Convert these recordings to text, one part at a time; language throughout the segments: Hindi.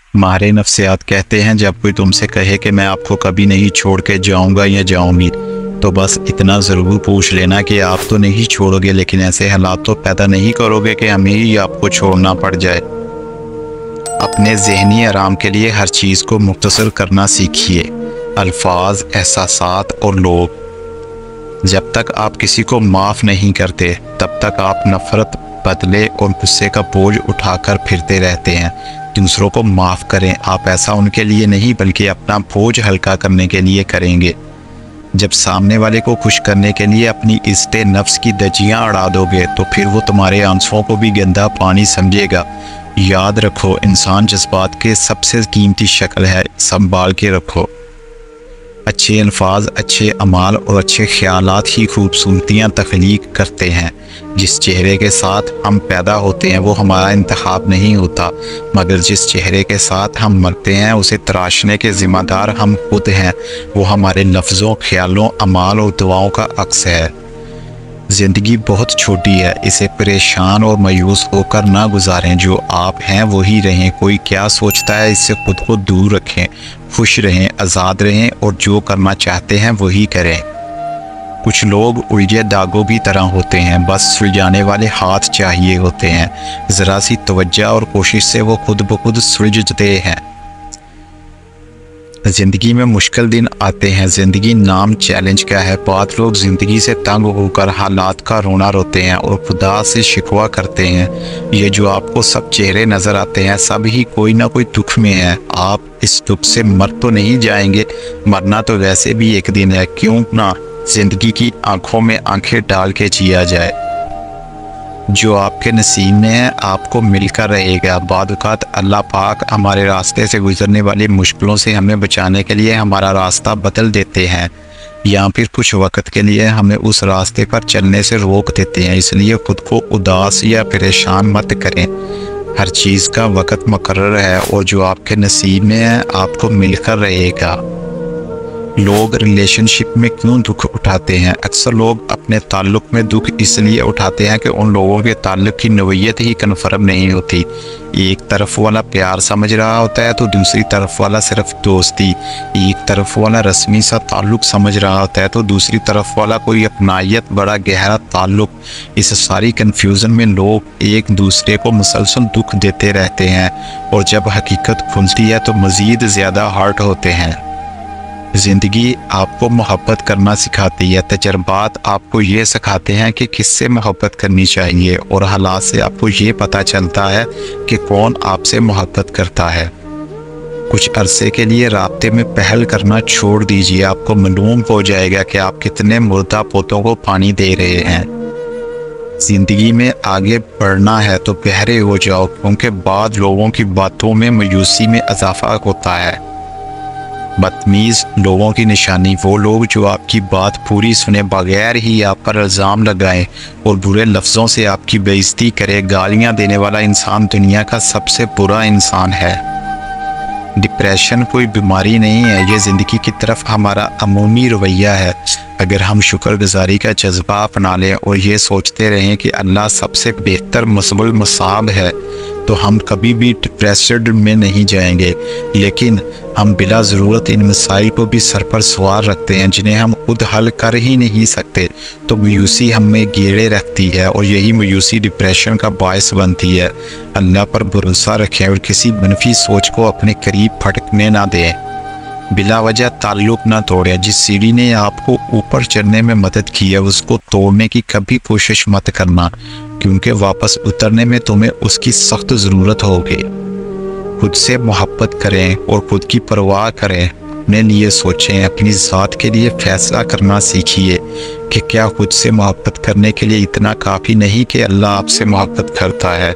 मारे नफ्सियात कहते हैं, जब कोई तुमसे कहे कि मैं आपको कभी नहीं छोड़ के जाऊंगा या जाऊंगी, तो बस इतना ज़रूर पूछ लेना कि आप तो नहीं छोड़ोगे, लेकिन ऐसे हालात तो पैदा नहीं करोगे कि हमें ही आपको छोड़ना पड़ जाए। अपने ज़हनी आराम के लिए हर चीज़ को मुख्तसर करना सीखिए। अल्फाज, एहसासात और लोग। जब तक आप किसी को माफ़ नहीं करते, तब तक आप नफ़रत, बदले और गुस्से का बोझ उठाकर फिरते रहते हैं। दूसरों को माफ़ करें। आप ऐसा उनके लिए नहीं बल्कि अपना बोझ हल्का करने के लिए करेंगे। जब सामने वाले को खुश करने के लिए अपनी इज्जत नफ्स की धज्जियाँ उड़ा दोगे, तो फिर वो तुम्हारे आंसुओं को भी गंदा पानी समझेगा। याद रखो, इंसान जज्बात के सबसे कीमती शक्ल है, संभाल के रखो। अच्छे अल्फाज, अच्छे अमाल और अच्छे ख्यालात ही खूबसूरतियाँ तख्लीक करते हैं। जिस चेहरे के साथ हम पैदा होते हैं वो हमारा इंतखाब नहीं होता, मगर जिस चेहरे के साथ हम मरते हैं उसे तराशने के ज़िम्मेदार हम खुद हैं। वो हमारे लफ्ज़ों, ख्यालों, अमाल और दुआओं का अक्स है। ज़िंदगी बहुत छोटी है, इसे परेशान और मायूस होकर ना गुजारें। जो आप हैं वही रहें। कोई क्या सोचता है इससे खुद को दूर रखें। खुश रहें, आज़ाद रहें और जो करना चाहते हैं वही करें। कुछ लोग उलझे दागों की तरह होते हैं, बस सुलझाने वाले हाथ चाहिए होते हैं। ज़रा सी तवज्जो और कोशिश से वो खुद ब खुद सुलझते हैं। ज़िंदगी में मुश्किल दिन आते हैं। ज़िंदगी नाम चैलेंज का है। बहुत लोग ज़िंदगी से तंग होकर हालात का रोना रोते हैं और खुदा से शिकवा करते हैं। ये जो आपको सब चेहरे नज़र आते हैं, सब ही कोई ना कोई दुख में है। आप इस दुख से मर तो नहीं जाएंगे, मरना तो वैसे भी एक दिन है। क्यों ना ज़िंदगी की आंखों में आंखें डाल के जिया जाए। जो आपके नसीब में है आपको मिलकर रहेगा। बाद वक़्त अल्लाह पाक हमारे रास्ते से गुजरने वाली मुश्किलों से हमें बचाने के लिए हमारा रास्ता बदल देते हैं, या फिर कुछ वक्त के लिए हमें उस रास्ते पर चलने से रोक देते हैं। इसलिए ख़ुद को उदास या परेशान मत करें। हर चीज़ का वक्त मुकर्रर है और जो आपके नसीब में है आपको मिलकर रहेगा। लोग रिलेशनशिप में क्यों दुख उठाते हैं? अक्सर लोग अपने ताल्लुक़ में दुख इसलिए उठाते हैं कि उन लोगों के ताल्लुक़ की नौइयत ही कन्फर्म नहीं होती। एक तरफ वाला प्यार समझ रहा होता है तो दूसरी तरफ वाला सिर्फ दोस्ती। एक तरफ वाला रस्मी सा ताल्लुक़ समझ रहा होता है तो दूसरी तरफ वाला कोई अपनायत, बड़ा गहरा ताल्लुक़। इस सारी कन्फ्यूज़न में लोग एक दूसरे को मुसलसल दुख देते रहते हैं और जब हकीकत खुलती है तो मज़ीद ज़्यादा हर्ट होते हैं। ज़िंदगी आपको मोहब्बत करना सिखाती है। तजर्बात आपको ये सिखाते हैं कि किससे मोहब्बत करनी चाहिए और हालात से आपको ये पता चलता है कि कौन आपसे मोहब्बत करता है। कुछ अरसे के लिए राब्ते में पहल करना छोड़ दीजिए। आपको मालूम हो जाएगा कि आप कितने मुर्दा पोतों को पानी दे रहे हैं। ज़िंदगी में आगे बढ़ना है तो बहरे हो जाओ, क्योंकि बाद लोगों की बातों में मायूसी में इजाफा होता है। बदतमीज़ लोगों की निशानी वो लोग जो आपकी बात पूरी सुने बगैर ही आप पर इल्ज़ाम लगाएं और बुरे लफ्ज़ों से आपकी बेइज्जती करे। गालियां देने वाला इंसान दुनिया का सबसे बुरा इंसान है। डिप्रेशन कोई बीमारी नहीं है, ये ज़िंदगी की तरफ हमारा अमूमी रवैया है। अगर हम शुक्रगुजारी का जज्बा अपना लें और ये सोचते रहें कि अल्लाह सबसे बेहतर मसबुल मसाब है, तो हम कभी भी डिप्रेस्ड में नहीं जाएंगे। लेकिन हम बिला ज़रूरत इन मसाइल को भी सर पर सवार रखते हैं जिन्हें हम खुद हल कर ही नहीं सकते, तो मायूसी हमें घेरे रखती है और यही मायूसी डिप्रेशन का बायस बनती है। अल्लाह पर भरोसा रखें और किसी मनफी सोच को अपने करीब फटकने ना दें। बिला वजह ताल्लुक़ ना तोड़ें। जिस सीढ़ी ने आपको ऊपर चढ़ने में मदद की है उसको तोड़ने की कभी कोशिश मत करना, क्योंकि वापस उतरने में तुम्हें उसकी सख्त ज़रूरत होगी। खुद से मोहब्बत करें और खुद की परवाह करें। अपने लिए सोचें, अपनी ज़ात के लिए फ़ैसला करना सीखिए कि क्या खुद से मोहब्बत करने के लिए इतना काफ़ी नहीं कि अल्लाह आपसे मोहब्बत करता है।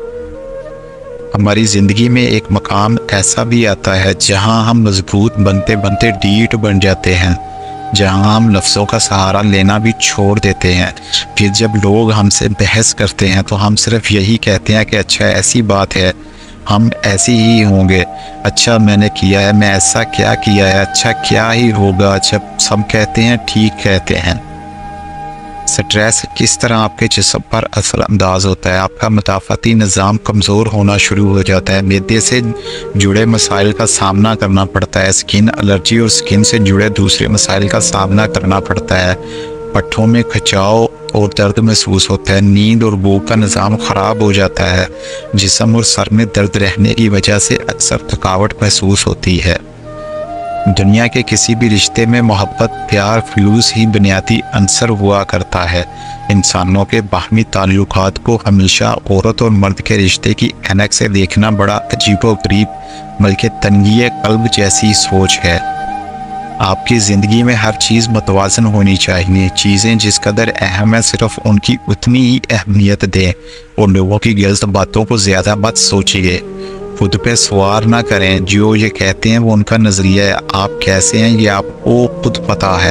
हमारी ज़िंदगी में एक मकाम ऐसा भी आता है जहां हम मजबूत बनते बनते डीठ बन जाते हैं, जहां हम लफ्ज़ों का सहारा लेना भी छोड़ देते हैं। फिर जब लोग हमसे बहस करते हैं तो हम सिर्फ यही कहते हैं कि अच्छा ऐसी बात है, हम ऐसे ही होंगे। अच्छा मैंने किया है, मैं ऐसा क्या किया है, अच्छा क्या ही होगा। जब सब कहते हैं ठीक कहते हैं। स्ट्रेस किस तरह आपके जिस्म पर असरअंदाज होता है। आपका मदाफ़ती निज़ाम कमज़ोर होना शुरू हो जाता है। मैदे से जुड़े मसाइल का सामना करना पड़ता है। स्किन एलर्जी और स्किन से जुड़े दूसरे मसाइल का सामना करना पड़ता है। पट्ठों में खिंचाव और दर्द महसूस होता है। नींद और भूख का निज़ाम ख़राब हो जाता है। जिस्म और सर में दर्द रहने की वजह से अक्सर थकावट महसूस होती है। दुनिया के किसी भी रिश्ते में मोहब्बत, प्यार, फ्लूस ही बुनियादी अंसर हुआ करता है। इंसानों के बाहमी ताल्लुकात को हमेशा औरत और मर्द के रिश्ते की ऐनक से देखना बड़ा अजीबोगरीब बल्कि तंगीए कल्ब जैसी सोच है। आपकी ज़िंदगी में हर चीज़ मुतवाज़न होनी चाहिए। चीज़ें जिस कदर अहम है सिर्फ उनकी उतनी ही अहमियत दें और लोगों की गलत बातों को ज़्यादा मत सोचिए। खुद पे सवार ना करें। जो ये कहते हैं वो उनका नज़रिया है, आप कैसे हैं ये आपको खुद पता है।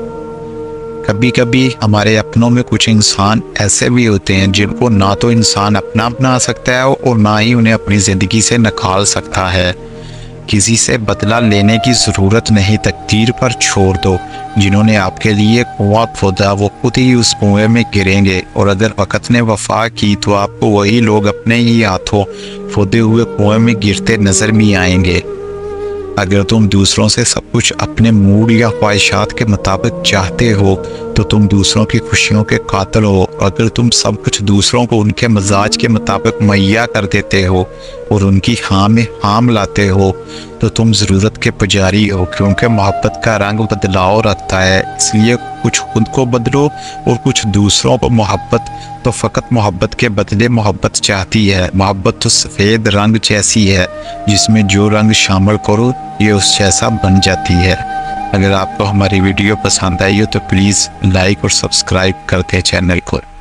कभी कभी हमारे अपनों में कुछ इंसान ऐसे भी होते हैं जिनको ना तो इंसान अपना बना सकता है और ना ही उन्हें अपनी ज़िंदगी से निकाल सकता है। किसी से बदला लेने की ज़रूरत नहीं, तकदीर पर छोड़ दो। जिन्होंने आपके लिए कुआं खोदा वो खुद ही उस कुएं में गिरेंगे, और अगर वक़्त ने वफा की तो आपको वही लोग अपने ही हाथों खोदे हुए कुएं में गिरते नज़र भी आएंगे। अगर तुम दूसरों से सब कुछ अपने मूड या ख्वाहिशात के मुताबिक चाहते हो तो तुम दूसरों की खुशियों के कातिल हो। अगर तुम सब कुछ दूसरों को उनके मिजाज के मुताबिक मुहैया कर देते हो और उनकी हाँ में हाँ मिलाते हो तो तुम ज़रूरत के पुजारी हो, क्योंकि मोहब्बत का रंग बदलाव रखता है। इसलिए कुछ खुद को बदलो और कुछ दूसरों को। मोहब्बत तो फ़कत मोहब्बत के बदले मोहब्बत चाहती है। मोहब्बत तो सफ़ेद रंग जैसी है जिसमें जो रंग शामिल करो ये उस जैसा बन जाती है। अगर आपको हमारी वीडियो पसंद आई हो तो प्लीज़ लाइक और सब्सक्राइब कर दें चैनल को।